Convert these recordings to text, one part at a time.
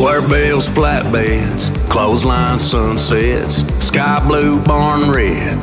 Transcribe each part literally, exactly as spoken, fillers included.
Square bills, flatbeds, clothesline sunsets, sky blue, barn red.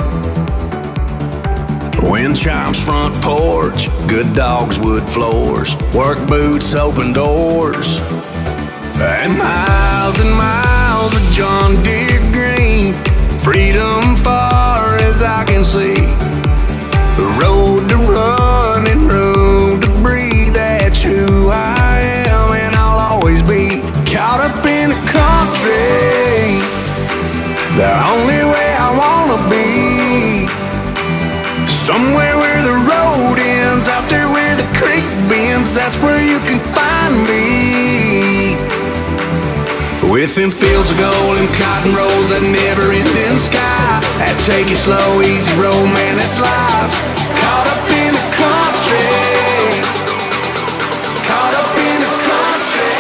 Wind chimes, front porch, good dogs, wood floors, work boots, open doors, and miles and miles of John Deere green. Freedom far as I can see. The road to run and room to breathe. That's who I am and I'll always be. Caught up in the country, the only way I wanna be. Somewhere where the road ends, out there where the creek bends, that's where you can find me. With them fields of gold and cotton rolls, that never-ending sky, that take it slow, easy road, man, that's life. Caught up in the country, caught up in the country.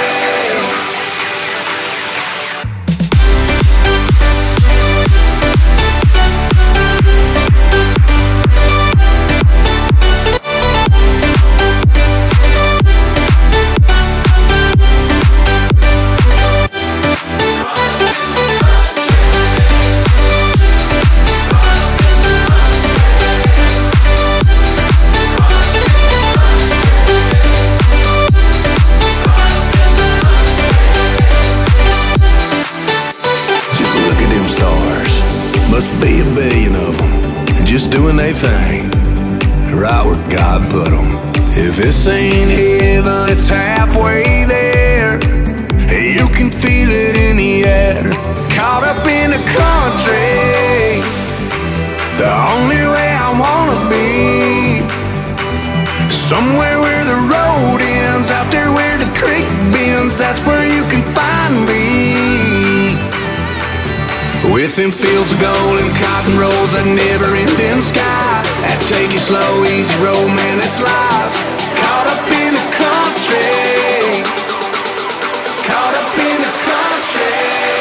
Must be a billion of them, just doing their thing, right where God put them. If this ain't heaven, it's halfway there. You can feel it in the air. Caught up in the country, the only way I wanna be. Somewhere where the road ends, out there where the creek bends, that's where you can find me. With them fields of gold and cotton rolls, that never-ending sky, that take it slow, easy road, man, that's life. Caught up in the country, caught up in the country.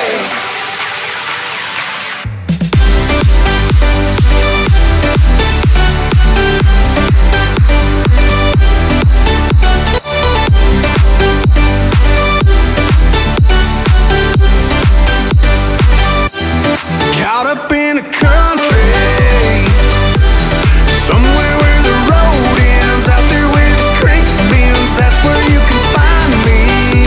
Caught up in the country, somewhere where the road ends, out there where the creek bends, that's where you can find me.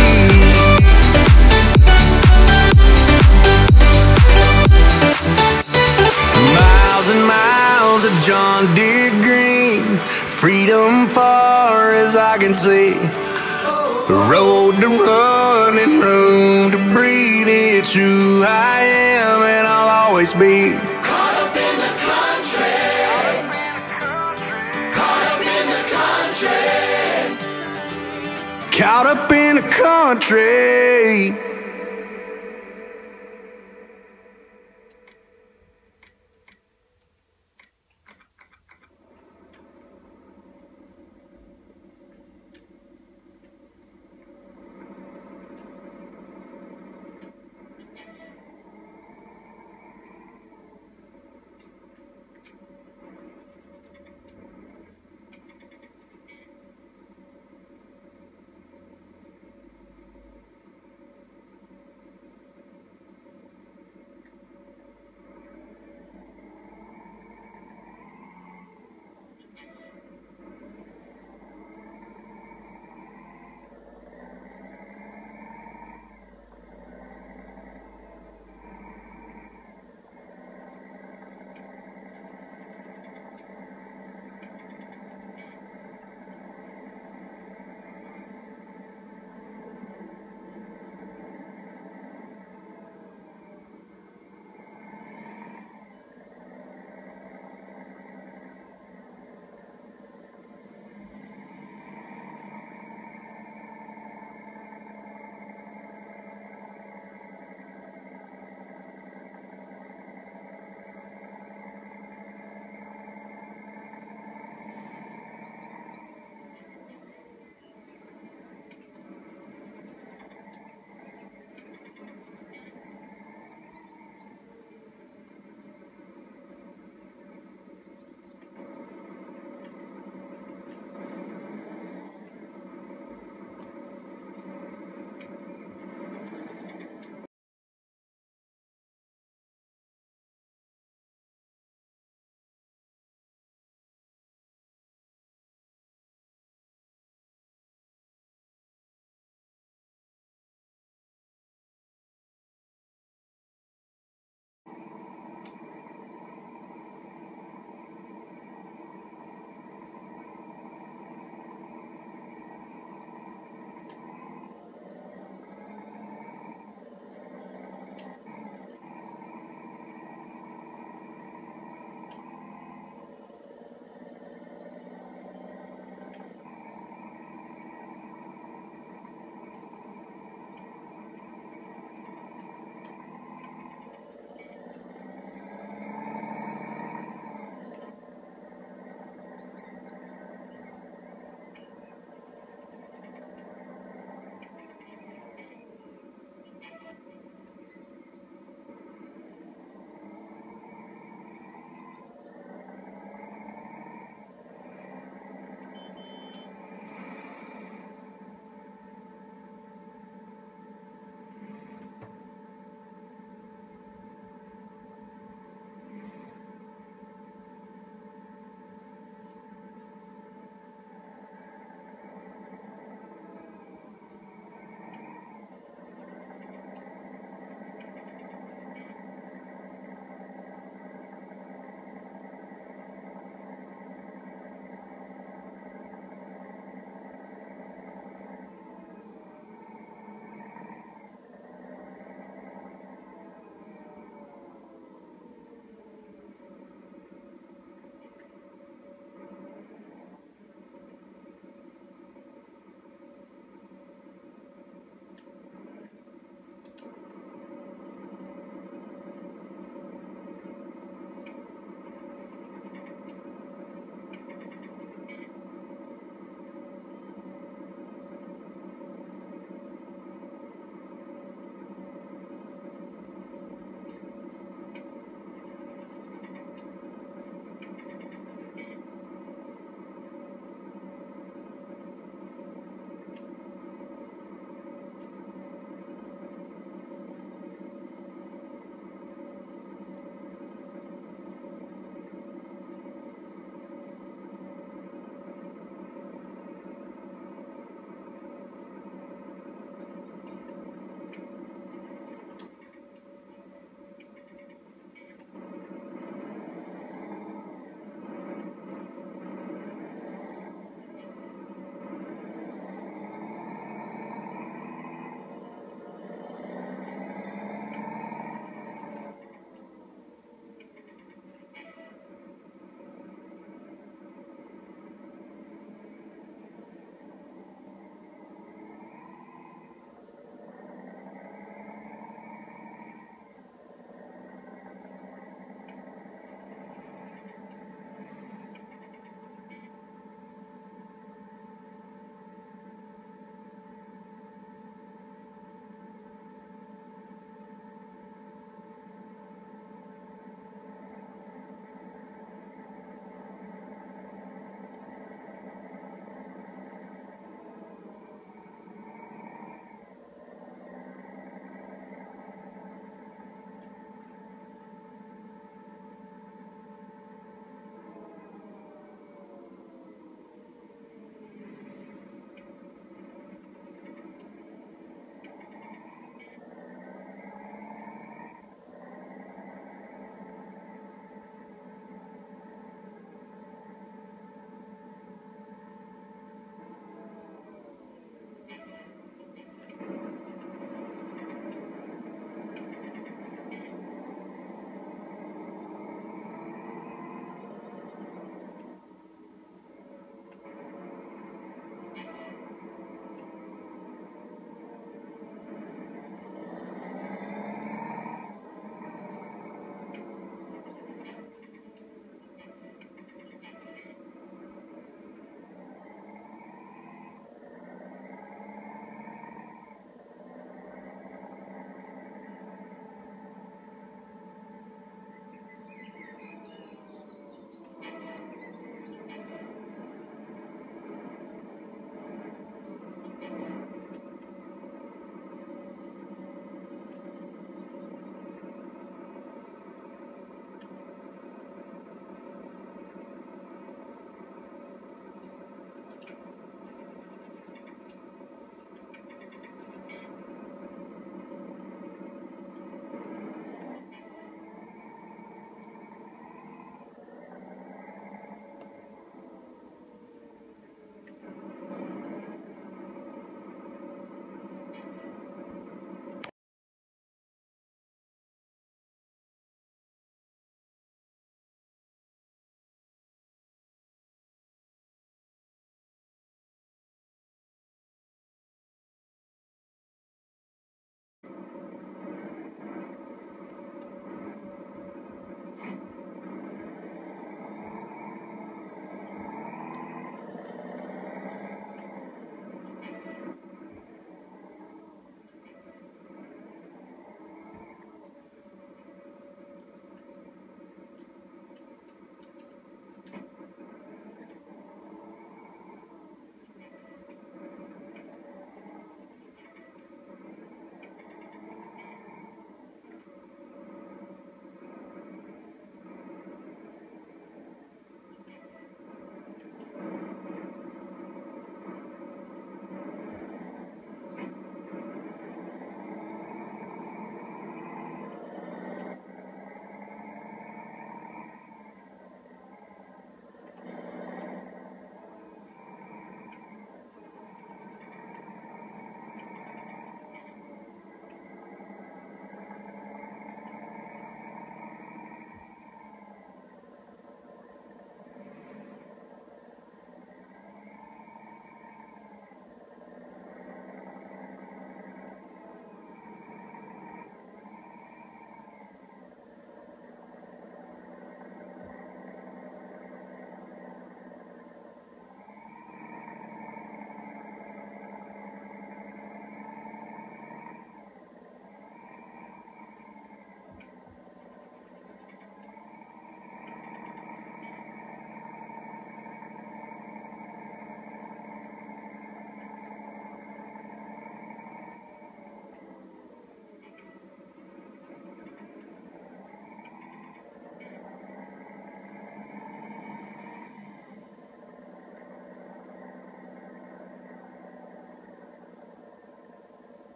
Miles and miles of John Deere green, freedom far as I can see. The road to run and room to breathe, it's who I am and I'll always be. Caught up in the country, caught up in the country, Caught up in the country.